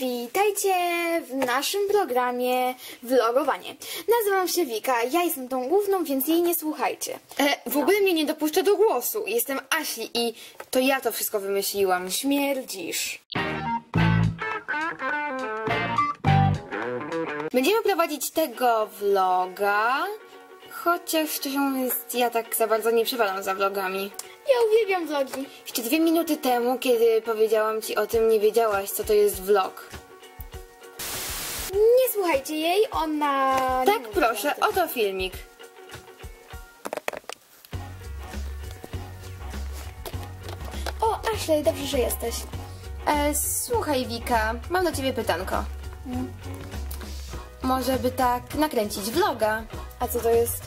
Witajcie w naszym programie Vlogowanie. Nazywam się Wika, ja jestem tą główną, więc jej nie słuchajcie. W ogóle mnie nie dopuszcza do głosu. Jestem Asi i to ja to wszystko wymyśliłam. Śmierdzisz. Będziemy prowadzić tego vloga, chociaż szczerze mówiąc ja tak za bardzo nie przepadam za vlogami. Ja uwielbiam vlogi. Jeszcze 2 minuty temu, kiedy powiedziałam ci o tym, nie wiedziałaś, co to jest vlog. Nie słuchajcie jej, ona... Tak, proszę, oto filmik. O, Ashley, dobrze, że jesteś. Słuchaj, Wika, mam do ciebie pytanko. Może by tak nakręcić vloga? A co to jest?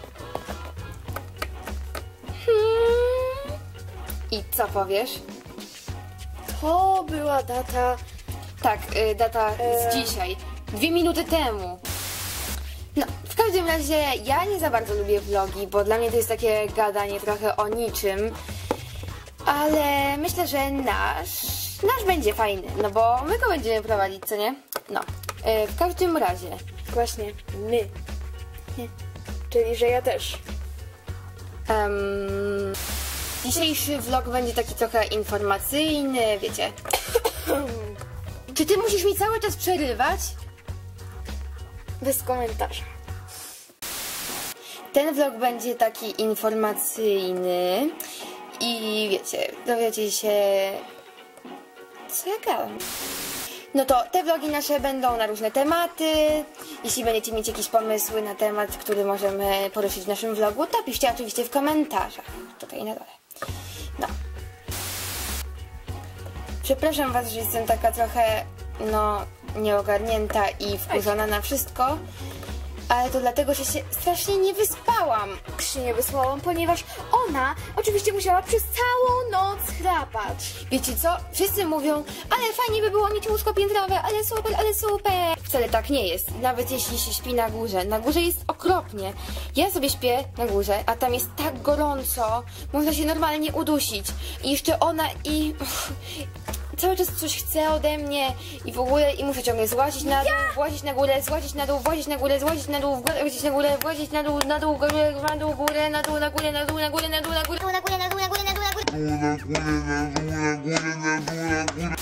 I co powiesz? To była data... Tak, data z dzisiaj. 2 minuty temu. No, w każdym razie ja nie za bardzo lubię vlogi, bo dla mnie to jest takie gadanie trochę o niczym. Ale myślę, że nasz będzie fajny, no bo my go będziemy prowadzić, co nie? No, w każdym razie. Właśnie, my. Nie. Czyli, że ja też. Dzisiejszy vlog będzie taki trochę informacyjny, wiecie. Czy ty musisz mi cały czas przerywać? Bez komentarza. Ten vlog będzie taki informacyjny i wiecie, dowiecie się, co ja gadam. No to te vlogi nasze będą na różne tematy. Jeśli będziecie mieć jakieś pomysły na temat, który możemy poruszyć w naszym vlogu, to piszcie oczywiście w komentarzach. Tutaj na dole. No. Przepraszam was, że jestem taka trochę, nieogarnięta i wkurzona na wszystko. Ale to dlatego, że się strasznie nie wyspałam. Się nie wyspałam, ponieważ ona oczywiście musiała przez całą noc chrapać. Wiecie co? Wszyscy mówią, ale fajnie by było mieć łóżko piętrowe, ale super, ale super. Wcale tak nie jest, nawet jeśli się śpi na górze. Na górze jest okropnie. Ja sobie śpię na górze, a tam jest tak gorąco, można się normalnie udusić. I jeszcze ona cały czas coś chce ode mnie i w ogóle i muszę ciągle złazić na dół, włazić na górę, złazić na dół, włazić na górę, złazić na dół, włazić na górę, włazić na dół, górę, na dół, górę, na dół, na górę, na dół, na górę, na dół, na górę, na górę, na dół, na górę, na dół, na górę.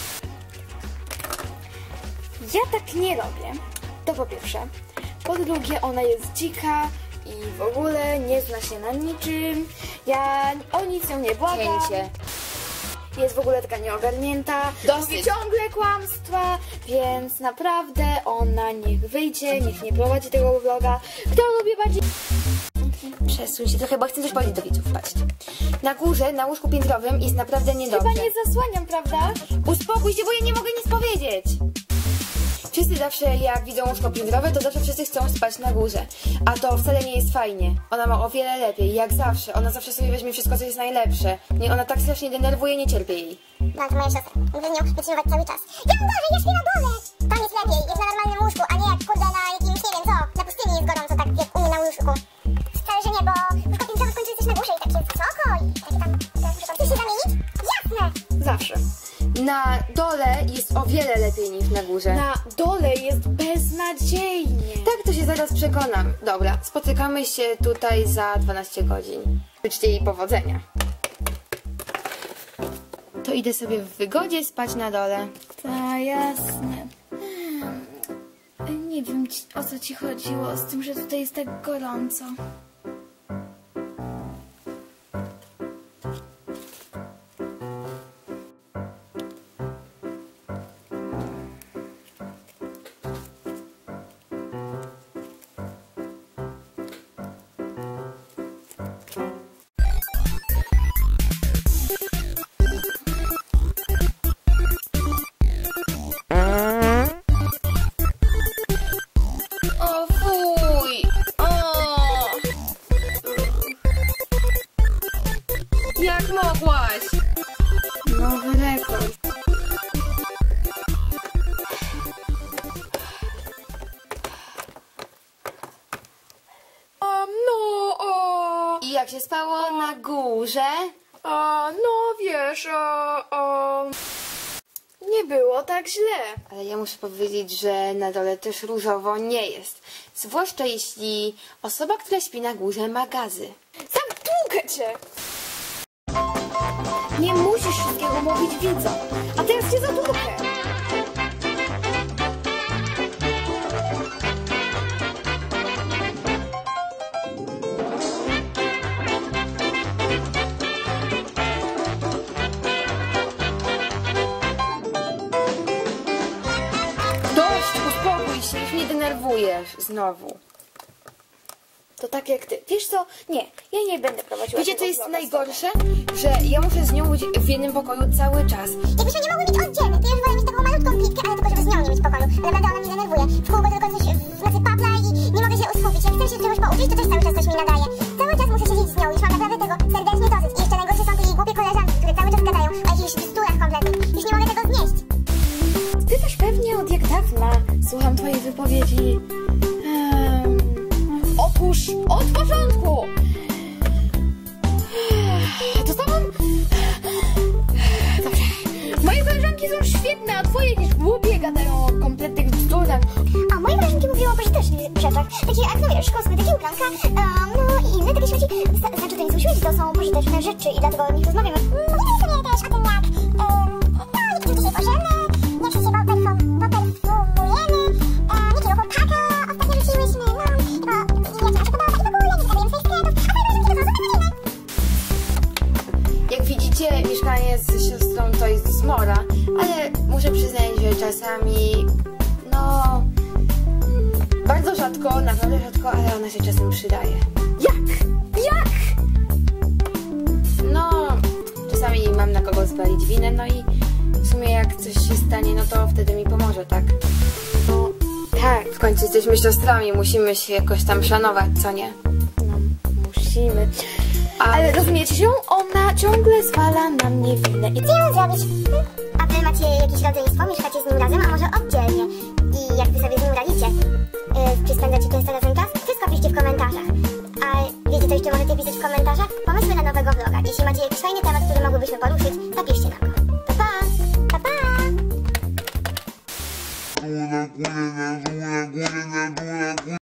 Ja tak nie robię. To po pierwsze. Po drugie, ona jest dzika i w ogóle nie zna się na niczym. Ja o nic ją nie błagam. Jest w ogóle taka nieogarnięta, mówi ciągle kłamstwa, więc naprawdę ona niech wyjdzie, niech nie prowadzi tego vloga. Kto lubi bardziej... Przesuń się trochę, bo chcę coś powiedzieć do widzów, patrzcie. Na górze, na łóżku piętrowym jest naprawdę niedobrze. Chyba nie zasłaniam, prawda? Uspokój się, bo ja nie mogę nic powiedzieć. Wszyscy zawsze jak widzą łóżko piętrowe, to zawsze wszyscy chcą spać na górze. A to wcale nie jest fajnie. Ona ma o wiele lepiej, jak zawsze. Ona zawsze sobie weźmie wszystko, co jest najlepsze. Nie, ona tak strasznie denerwuje, nie cierpię jej. No to moja siostra. Mówię, nie przytrzymywać cały czas. Ja uważaj, ja śpię na dole! Tam jest lepiej, jest na normalnym łóżku, a nie jak kurde na jakimś, nie wiem co, na pustyni jest gorąco, tak jak u mnie na łóżku. Wcale, że nie, bo łóżko piętrowe w końcu jesteś na górze i tak jest wysoko i takie tam... Chcesz się zamienić? Jasne! Zawsze. Na dole jest o wiele lepiej niż na górze. Na dole jest beznadziejnie. Tak, to się zaraz przekonam. Dobra, spotykamy się tutaj za 12 godzin. Życzcie jej powodzenia. To idę sobie w wygodzie spać na dole. Ta, jasne. Nie wiem, o co ci chodziło z tym, że tutaj jest tak gorąco. Jak mogłaś? Nowy rekord. I jak się spało na górze? No wiesz, Nie było tak źle. Ale ja muszę powiedzieć, że na dole też różowo nie jest. Zwłaszcza jeśli osoba, która śpi na górze, ma gazy. Zamknę cię! Nie musisz wszystkiego mówić widzom. A teraz cię zatłukę. Dość, uspokój się, już mnie denerwujesz znowu. To tak jak ty. Wiesz co? Nie, ja nie będę prowadziła Wiecie, co tego jest vloga najgorsze? Że ja muszę z nią być w jednym pokoju cały czas. Jakbyśmy nie mogły być oddzielne, to ja wolę mieć taką malutką klitkę, ale tylko żeby z nią nie mieć pokoju. Ale naprawdę ona mnie denerwuje. W kółko tylko coś w nocy papla i nie mogę się uskupić. Jak chcę się czegoś pouczyć, to też cały czas coś mi nadaje. Cały czas muszę siedzieć z nią, już mam naprawdę tego serdecznie dosyć. I jeszcze najgorsze są te jej głupie koleżanki, które cały czas gadają o jakichś bzdurach kompletnych. Już nie mogę tego znieść. Ty też pewnie od jak dawna słucham twojej wypowiedzi. Otóż od początku. Dostałam... Dobrze. Moje koleżanki są świetne, a twoje jakieś głupie gadają o kompletnych bzdurach. A moje koleżanki mówiły o pożytecznych rzeczach, takie jak, no wiesz, kosmetyki, ubranka, no i inne takie śmieci. Znaczy, to nie są śmieci, to są pożyteczne rzeczy i dlatego o nich rozmawiamy. Mówimy sobie też o tym, jak, niektórzy dzisiaj możemy, niektórzy się poperfumujemy, niekiego chłopaka ostatnio rzuciłyśmy, no, jak nam się podoba taki w ogóle, nie zgadujemy swoich sklepów, a moje koleżanki to są zupełnie inne. Jak widzicie, mieszkanie z siostrą to jest zmora, ale muszę przyznać, że czasami, no, bardzo rzadko, naprawdę rzadko, ale ona się czasem przydaje. Jak? No, czasami mam na kogo zwalić winę, no i w sumie jak coś się stanie, no to wtedy mi pomoże, tak? No, tak. W końcu jesteśmy siostrami, musimy się jakoś tam szanować, co nie? No, musimy. Ale rozumiecie się? Ona ciągle zwala na mnie winę. I Co ją zrobić? A wy macie jakieś rodzeństwo? Mieszkacie z nim razem, a może oddzielnie? I jak wy sobie z nim radzicie? Czy spędzacie często razem czas? Wszystko piszcie w komentarzach. A wiecie, co jeszcze możecie pisać w komentarzach? Pomysły na nowego vloga. Jeśli macie jakiś fajny temat, który mogłybyśmy poruszyć, to piszcie nam go. Pa, pa! Pa, pa!